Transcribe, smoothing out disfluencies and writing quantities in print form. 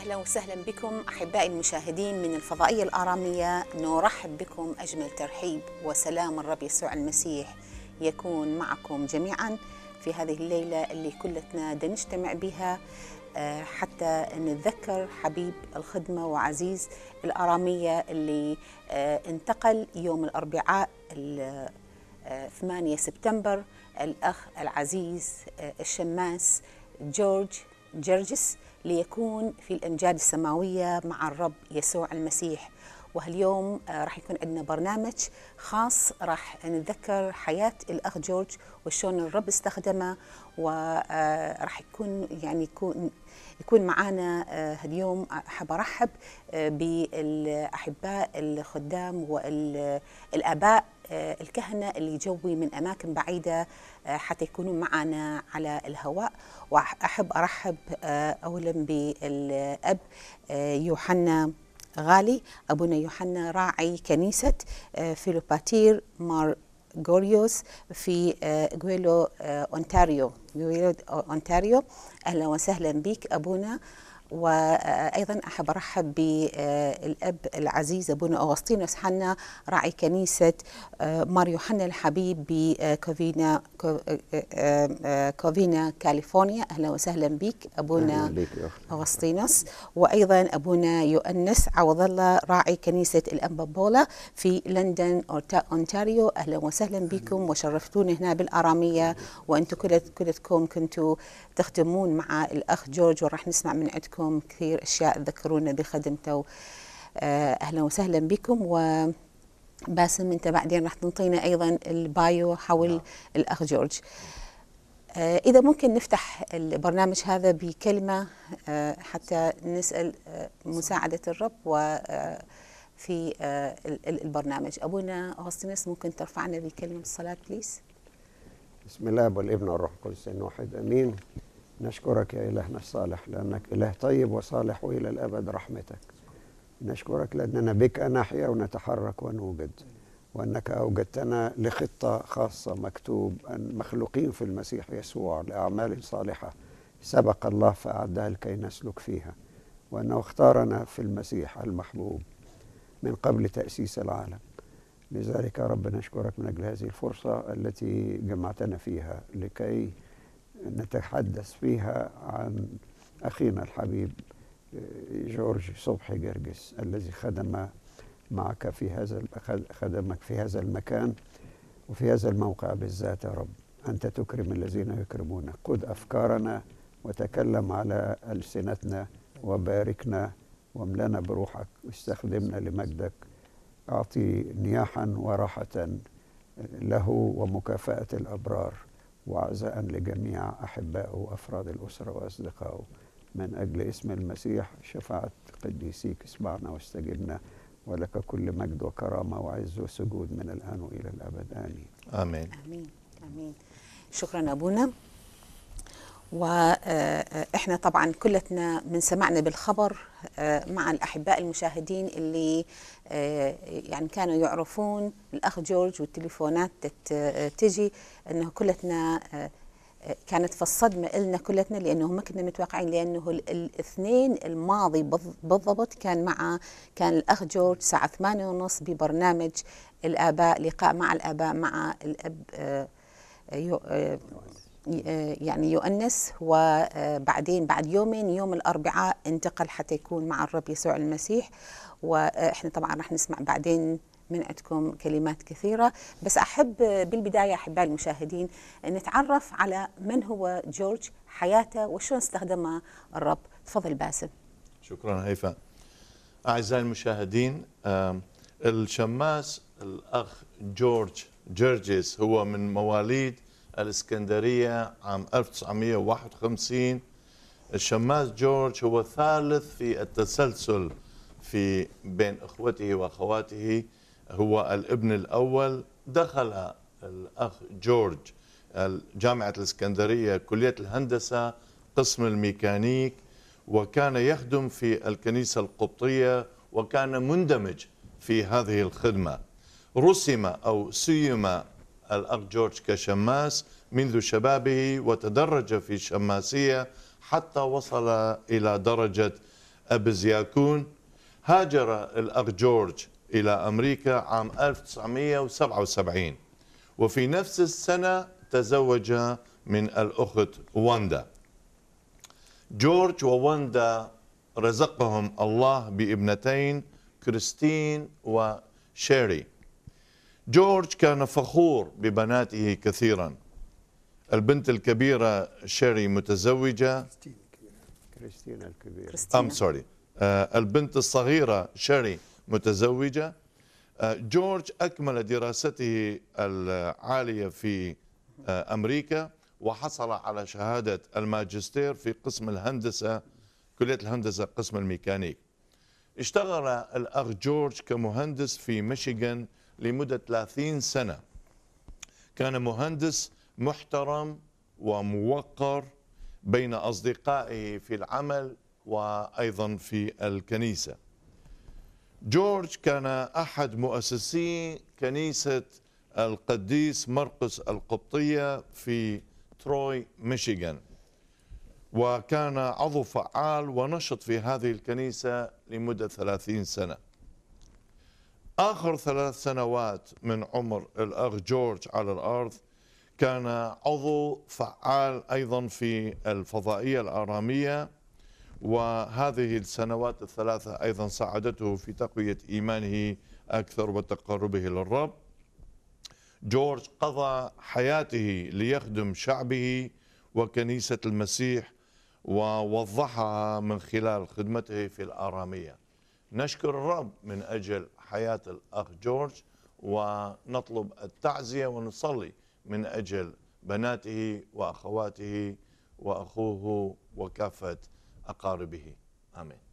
أهلا وسهلا بكم أحبائي المشاهدين من الفضائية الآرامية. نرحب بكم أجمل ترحيب، وسلام الرب يسوع المسيح يكون معكم جميعا في هذه الليلة اللي كلتنا نجتمع بها حتى نتذكر حبيب الخدمة وعزيز الآرامية اللي انتقل يوم الأربعاء 8 سبتمبر، الأخ العزيز الشماس جورجس، ليكون في الأمجاد السماوية مع الرب يسوع المسيح. وهاليوم راح يكون عندنا برنامج خاص، راح نتذكر حياة الأخ جورج وشون الرب استخدمه، وراح يكون معنا اليوم. أحب أرحب بالأحباء الخدام والآباء الكهنة اللي جوي من أماكن بعيدة حتى يكونوا معنا على الهواء. وأحب أرحب أولا بالأب يوحنا غالي، أبونا يوحنا راعي كنيسة فيلوباتير مار غوريوس في غويلو أونتاريو. أهلا وسهلا بك أبونا. وأيضا أحب أرحب بالأب العزيز أبونا أغسطينوس حنا، راعي كنيسة مار يوحنا الحبيب بكوفينا كاليفورنيا. أهلا وسهلا بك أبونا أغسطينوس. وأيضا أبونا يؤنس عوض الله، راعي كنيسة الأنبابولا في لندن أونتاريو. أهلا وسهلا بكم وشرفتونا هنا بالآرامية، وأنتم كلكم كنتوا تخدمون مع الأخ جورج، وراح نسمع من عندكم كثير أشياء تذكرونا بخدمته. أهلا وسهلا بكم. وباسم أنت بعدين راح تنطينا أيضا البايو حول الأخ جورج. إذا ممكن نفتح البرنامج هذا بكلمة حتى نسأل مساعدة الرب وفي البرنامج. أبونا أغسطينوس ممكن ترفعنا بكلمة الصلاة بليز؟ بسم الله والابن والروح القدس واحد امين. نشكرك يا إلهنا الصالح لأنك إله طيب وصالح وإلى الأبد رحمتك. نشكرك لأننا بك نحيا ونتحرك ونوجد، وأنك أوجدتنا لخطة خاصة، مكتوب أن مخلوقين في المسيح يسوع لأعمال صالحة سبق الله فأعدها لكي نسلك فيها، وأنه اختارنا في المسيح المحبوب من قبل تأسيس العالم. لذلك يا رب نشكرك من أجل هذه الفرصة التي جمعتنا فيها لكي نتحدث فيها عن أخينا الحبيب جورج صبحي جرجس الذي خدمك في هذا المكان وفي هذا الموقع بالذات. يا رب أنت تكرم الذين يكرمونك، قد أفكارنا وتكلم على ألسنتنا وباركنا واملنا بروحك واستخدمنا لمجدك. أعطي نياحا وراحة له ومكافأة الأبرار وعزاء لجميع أحبائه وأفراد الأسرة وأصدقائه، من أجل اسم المسيح شفاعة قديسيك اسمعنا واستجبنا، ولك كل مجد وكرامة وعز وسجود من الآن وإلى الأبد آمين. آمين آمين آمين. شكرا أبونا. وإحنا طبعا كلتنا من سمعنا بالخبر مع الأحباء المشاهدين اللي يعني كانوا يعرفون الأخ جورج، والتليفونات تجي أنه كلتنا كانت في الصدمة إلنا كلتنا، لأنه ما كنا متوقعين، لأنه الاثنين الماضي بالضبط كان الأخ جورج الساعة 8:30 ببرنامج الآباء، لقاء مع الآباء مع الأب يعني يؤنس، وبعدين بعد يومين يوم الأربعاء انتقل حتى يكون مع الرب يسوع المسيح. وإحنا طبعا راح نسمع بعدين من عندكم كلمات كثيرة، بس أحب بالبداية أحبائي المشاهدين نتعرف على من هو جورج، حياته وشون استخدمها الرب. تفضل باسم. شكرا هيفاء. أعزائي المشاهدين، الشماس الأخ جورج جرجس هو من مواليد الإسكندرية عام 1951. الشماس جورج هو ثالث في التسلسل بين إخوته وأخواته، هو الابن الأول. دخل الأخ جورج جامعة الإسكندرية كلية الهندسة قسم الميكانيك، وكان يخدم في الكنيسة القبطية وكان مندمج في هذه الخدمة. رسم أو سيم الأخ جورج كشماس منذ شبابه، وتدرج في الشماسية حتى وصل إلى درجة أبزياكون. هاجر الأخ جورج إلى أمريكا عام 1977، وفي نفس السنة تزوج من الأخت واندا. جورج وواندا رزقهم الله بابنتين، كريستين وشيري. جورج كان فخور ببناته كثيرا. البنت الكبيرة شيري متزوجة، كريستينا الكبيرة. البنت الصغيرة شيري متزوجة. جورج أكمل دراسته العالية في أمريكا وحصل على شهادة الماجستير في قسم الهندسة، كلية الهندسة قسم الميكانيك. اشتغل الأخ جورج كمهندس في ميشيغان لمدة 30 سنة. كان مهندس محترم وموقر بين أصدقائه في العمل وأيضا في الكنيسة. جورج كان أحد مؤسسي كنيسة القديس مرقس القبطية في تروي ميشيغان، وكان عضو فعال ونشط في هذه الكنيسة لمدة 30 سنة. آخر 3 سنوات من عمر الأخ جورج على الأرض كان عضو فعال أيضا في الفضائية الآرامية، وهذه السنوات ال3 أيضا ساعدته في تقوية إيمانه أكثر وتقربه للرب. جورج قضى حياته ليخدم شعبه وكنيسة المسيح، ووضحها من خلال خدمته في الآرامية. نشكر الرب من أجل حياة الأخ جورج، ونطلب التعزية ونصلي من أجل بناته وأخواته وأخوه وكافة أقاربه. آمين.